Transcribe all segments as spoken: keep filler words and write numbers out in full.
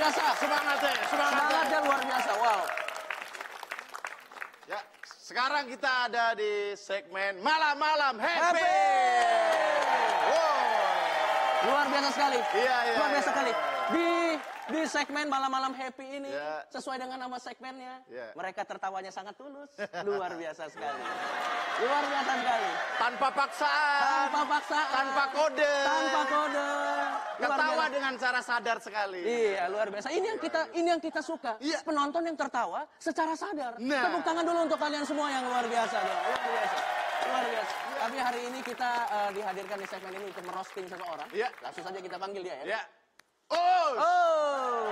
biasa. Semangat ya, semangat. Semangatnya luar biasa, wow. Ya, sekarang kita ada di segmen malam-malam happy. Happy. Wow. Luar biasa sekali. Iya, iya. Luar biasa iya, sekali. iya. Di di segmen malam-malam happy ini, Ya. sesuai dengan nama segmennya, Ya. mereka tertawanya sangat tulus. Luar biasa sekali. Luar biasa sekali. Tanpa paksaan. Tanpa paksaan. Tanpa kode. Tanpa kode. Luar Ketawa biasa. dengan cara sadar sekali. Iya, luar biasa. Ini yang kita ini yang kita suka. Iya. Penonton yang tertawa secara sadar. Nah. Tepuk tangan dulu untuk kalian semua yang luar biasa. Dong. Luar biasa. Luar biasa. Tapi hari ini kita uh, dihadirkan di segmen ini untuk merosting seseorang. Iya. Langsung saja kita panggil dia ya. Ya. Oh. Oh.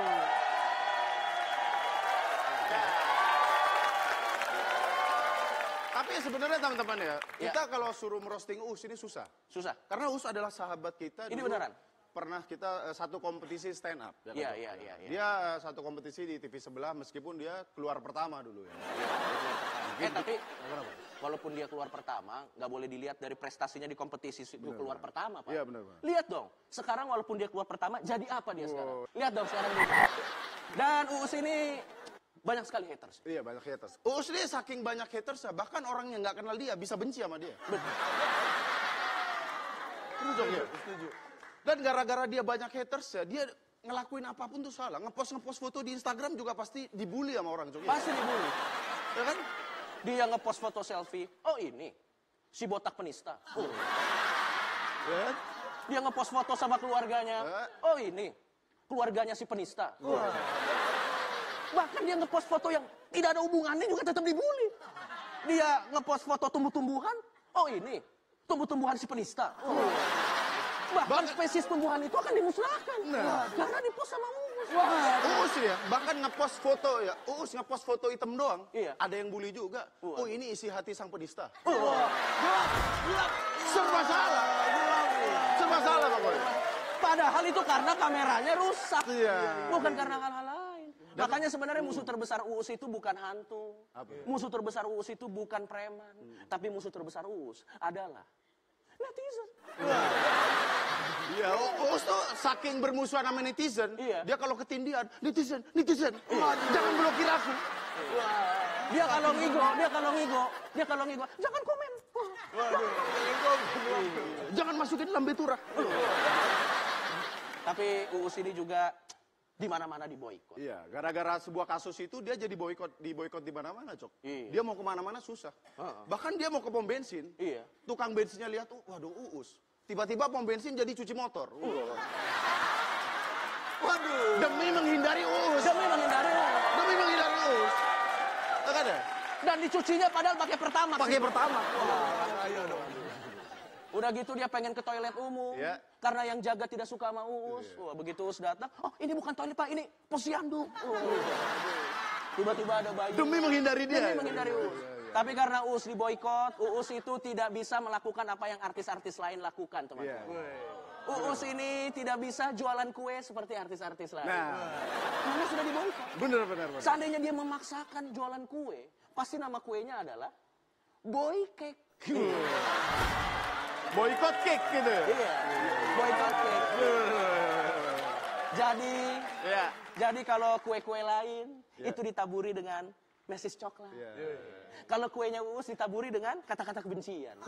Tapi sebenarnya teman-teman ya, Ya. kita kalau suruh merosting Uus ini susah. Susah. Karena Uus adalah sahabat kita. Ini dulu beneran? Pernah kita eh, satu kompetisi stand up. ya kan? Iya, iya, iya, iya. Dia eh, satu kompetisi di T V sebelah meskipun dia keluar pertama dulu ya. Eh tapi walaupun dia keluar pertama, nggak boleh dilihat dari prestasinya di kompetisi itu keluar pertama, Pak. Iya, benar, Pak. Lihat dong, sekarang walaupun dia keluar pertama, jadi apa dia sekarang? Oh. Lihat dong sekarang dia. Dan Uus ini banyak sekali haters. Iya, banyak haters. Uus ini saking banyak haters ya, bahkan orang yang nggak kenal dia bisa benci sama dia. Betul. Setuju ya? Setuju. Dan gara-gara dia banyak haters ya, dia ngelakuin apapun tuh salah. Ngepost-ngepost foto di Instagram juga pasti dibully sama orang. Cok. Pasti dibully. Ya kan? Dia ngepost foto selfie. Oh ini, si botak penista. Oh. Ya kan? Dia ngepost foto sama keluarganya. Eh. Oh ini, keluarganya si penista. Oh. Bahkan dia ngepost foto yang tidak ada hubungannya juga tetap dibully. Dia ngepost foto tumbuh-tumbuhan. Oh ini, tumbuh-tumbuhan si penista. Oh. Bahkan spesies tumbuhan itu akan dimusnahkan. Nah. Karena dipost sama Uus. Uus ya, bahkan ngepost foto ya, Uus ngepost foto item doang. Iya. Ada yang bully juga. Wah. Oh ini isi hati sang penista. Oh. Serba salah. Serba salah pokoknya. Padahal itu karena kameranya rusak. Iya. Bukan karena hal-hal lain. Makanya sebenarnya musuh terbesar Uus itu bukan hantu. Apa? Musuh terbesar Uus itu bukan preman. Tapi musuh terbesar Uus adalah netizen. Iya, Uus tuh saking bermusuhan sama netizen, Iya. dia kalau ketindihan, netizen, netizen, jangan blokir aku. Dia kalau ngigo, dia kalau ngigo, dia kalau ngigo, jangan komen. Waduh, jangan masukin lambe turah. Tapi Uus ini juga di mana-mana diboikot. Iya, gara-gara sebuah kasus itu dia jadi boikot, di boikot di mana-mana, Cok. Iya. Dia mau kemana-mana susah. Heeh. Bahkan dia mau ke pom bensin. Iya. Tukang bensinnya lihat, oh, waduh Uus. Tiba-tiba pom bensin jadi cuci motor. Uh. Waduh. Demi menghindari Uus. Demi menghindari Uus. Demi menghindari Uus. Tak ada? Dan dicucinya padahal pakai pertama. Pakai pertama. Ayo dong. Udah gitu dia pengen ke toilet umum. Iya. Karena yang jaga tidak suka sama Uus. Wah, begitu Uus datang, oh ini bukan toilet Pak, ini posyandu. Oh. Tiba-tiba ada bayi. Demi menghindari dia. Demi menghindari Uus. Tapi karena Uus diboikot, Uus itu tidak bisa melakukan apa yang artis-artis lain lakukan, teman-teman. Iya. Uus ini tidak bisa jualan kue seperti artis-artis lain. Nah, Karena sudah diboikot. bener bener bener. Seandainya dia memaksakan jualan kue, pasti nama kuenya adalah Boy Cake. Boykot cake gitu. Iya, boykot cake. Jadi, Iya. jadi kalau kue-kue lain Iya. itu ditaburi dengan mesis coklat. Iya. Kalau kuenya Uus ditaburi dengan kata-kata kebencian.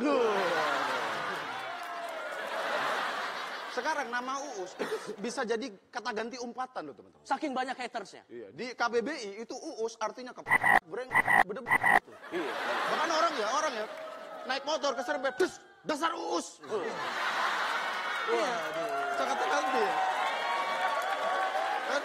Sekarang nama Uus itu bisa jadi kata ganti umpatan loh teman-teman. Saking banyak hatersnya. Iya. Di K B B I itu Uus artinya ke breng bedeb gitu. Iya. Bahkan orang ya orang ya naik motor keserempet, des, dasar Uus. Iya. Kata ganti. Ya. Kan?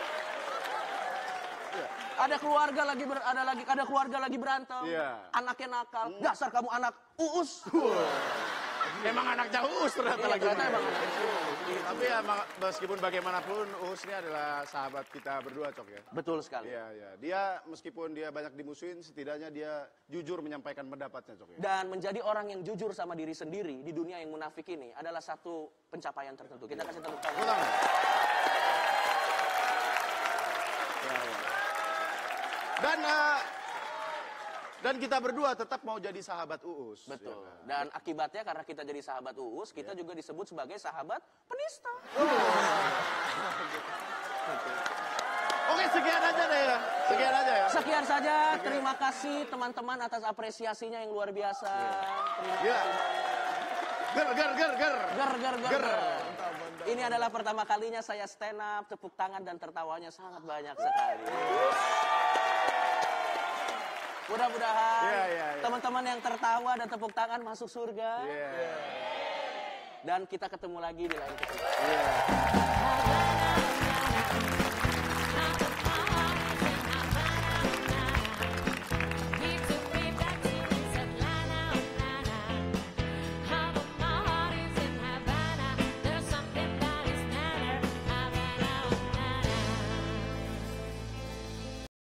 Ada keluarga lagi ber, ada lagi ada keluarga lagi berantem. Iya. Anaknya nakal. Dasar kamu anak Uus. Emang anaknya Uus ternyata Iya, lagi. ternyata main. emang anaknya Uus. Tapi ya ma- meskipun bagaimanapun Uus ini adalah sahabat kita berdua, Cok ya. Betul sekali. Iya, iya. Dia meskipun dia banyak dimusuhin, setidaknya dia jujur menyampaikan pendapatnya, Cok ya. Dan menjadi orang yang jujur sama diri sendiri di dunia yang munafik ini adalah satu pencapaian tertentu. Kita kasih tepuk tangan. Tepuk tangan. Ya, ya. Dan eh, dan kita berdua tetap mau jadi sahabat Uus. Betul. Ya kan? Dan akibatnya karena kita jadi sahabat Uus, kita juga disebut sebagai sahabat penista. Oke, sekian aja deh ya. Sekian aja ya. Sekian saja, terima kasih teman-teman atas apresiasinya yang luar biasa. Terima Iya. kasih. Ger, ger, ger, ger. Ger, ger, ger, Ger. ger. Ini adalah pertama kalinya saya stand up, tepuk tangan dan tertawanya sangat banyak sekali. Mudah-mudahan Iya, iya, iya. teman-teman yang tertawa dan tepuk tangan masuk surga. Iya. Dan kita ketemu lagi di lain kesempatan. Iya.